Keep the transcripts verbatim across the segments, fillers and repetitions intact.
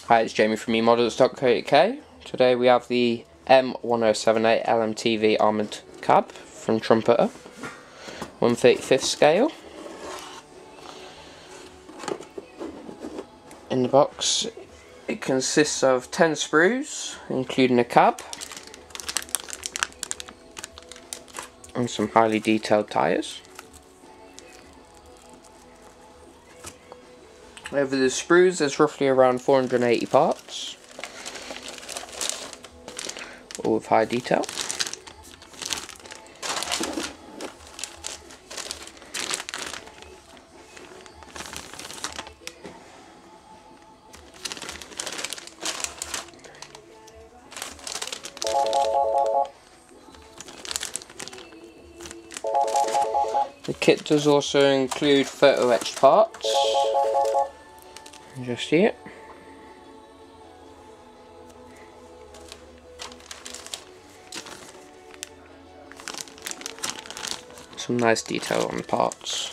Hi, it's Jamie from e models dot co dot U K. Today we have the M ten seventy-eight L M T V armoured cab from Trumpeter, one thirty-fifth scale. In the box it consists of ten sprues, including a cab, and some highly detailed tyres. Over the sprues there's roughly around four hundred eighty parts, all with high detail. The kit does also include photo etched parts. Just see it. Some nice detail on the parts.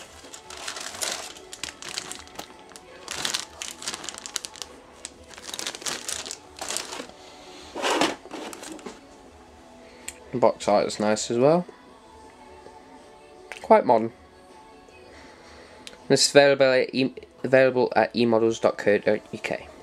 The box art is nice as well. Quite modern. This is available at e available at e models dot co dot U K.